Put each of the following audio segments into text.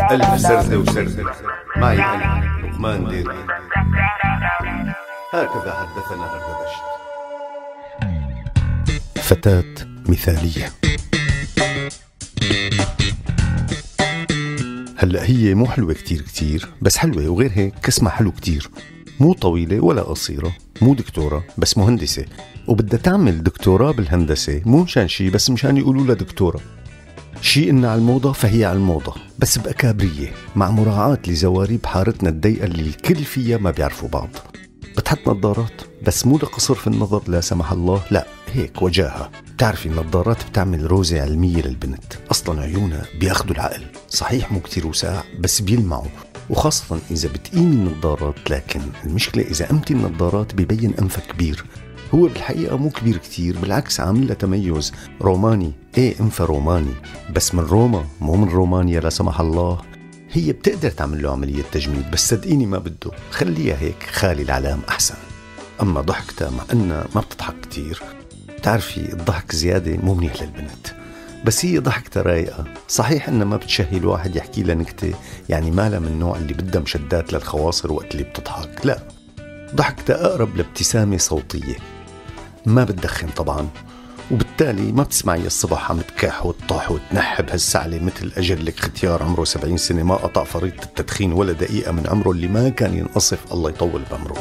ألف سردة وسردة معي أنا لقمان ديري. هكذا حدثنا هردبشت. فتاة مثالية. هلأ هي مو حلوة كتير بس حلوة، وغير هيك اسمها حلو كتير. مو طويلة ولا قصيرة، مو دكتورة بس مهندسة، وبدها تعمل دكتوراه بالهندسة مو مشان شي بس مشان يقولوا لها دكتورة. شي إنها على الموضة فهي على الموضة، بس بأكابرية مع مراعاة لزواريب حارتنا الضيقة اللي الكل فيها ما بيعرفوا بعض. بتحط نظارات بس مو لقصر في النظر لا سمح الله، لا هيك وجاهة. بتعرفي النظارات بتعمل روزة علمية للبنت، أصلا عيونها بياخدوا العقل، صحيح مو كتير وساع بس بيلمعوا، وخاصة إذا بتقيمي النظارات. لكن المشكلة إذا قمتي النظارات بيبين أنفك كبير. هو بالحقيقة مو كبير كتير، بالعكس عامل له تميز روماني. إيه أنفه روماني بس من روما مو من رومانيا لا سمح الله. هي بتقدر تعمل له عملية تجميل بس صدقيني ما بده، خليها هيك خالي العلام أحسن. أما ضحكتها مع أنها ما بتضحك كتير، تعرفي الضحك زيادة مو منيح للبنت، بس هي ضحكتها رايقة. صحيح أنها ما بتشهي الواحد يحكي لها نكتة، يعني مالها من النوع اللي بدها مشدات للخواصر وقت اللي بتضحك، لا ضحكتها أقرب لابتسامة صوتية. ما بتدخن طبعا، وبالتالي ما بتسمعي الصبح عم تكح وتطاح وتنحب هالسعلة مثل أجلك ختيار عمره 70 سنة ما قطع فريضة التدخين ولا دقيقة من عمره اللي ما كان ينقصف، الله يطول بعمره.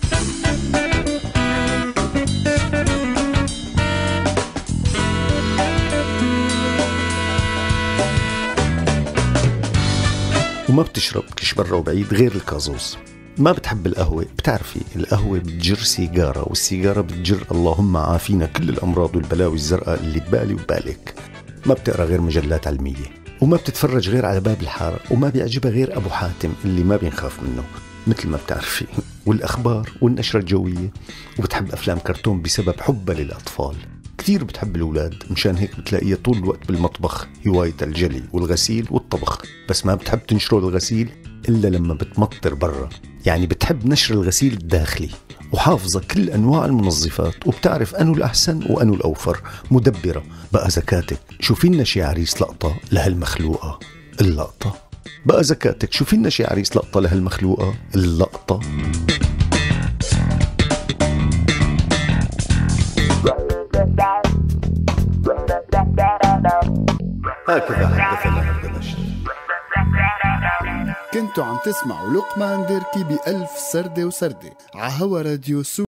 وما بتشرب كش برا وبعيد غير الكازوز. ما بتحب القهوة، بتعرفي القهوة بتجر سيجارة، والسيجارة بتجر اللهم عافينا كل الأمراض والبلاوي الزرقاء اللي ببالي وبالك. ما بتقرأ غير مجلات علمية، وما بتتفرج غير على باب الحارة، وما بيعجبها غير أبو حاتم اللي ما بينخاف منه مثل ما بتعرفي، والأخبار والنشرة الجوية. وبتحب أفلام كرتون بسبب حبها للأطفال. كتير بتحب الأولاد، مشان هيك بتلاقيها طول الوقت بالمطبخ، هواية الجلي والغسيل والطبخ. بس ما بتحب تنشر الغسيل إلا لما بتمطر برا، يعني بتحب نشر الغسيل الداخلي، وحافظة كل أنواع المنظفات، وبتعرف أنو الأحسن وأنو الأوفر. مدبرة بقى زكاتك. شوفي لنا شي عريس لقطة لهالمخلوقة اللقطة. بقى زكاتك شوفي لنا شي عريس لقطة لهالمخلوقة اللقطة. هكذا حدثنا هردبشت. كنتوا عم تسمعوا لقمان ديركي بألف سردة وسردة عهوا راديو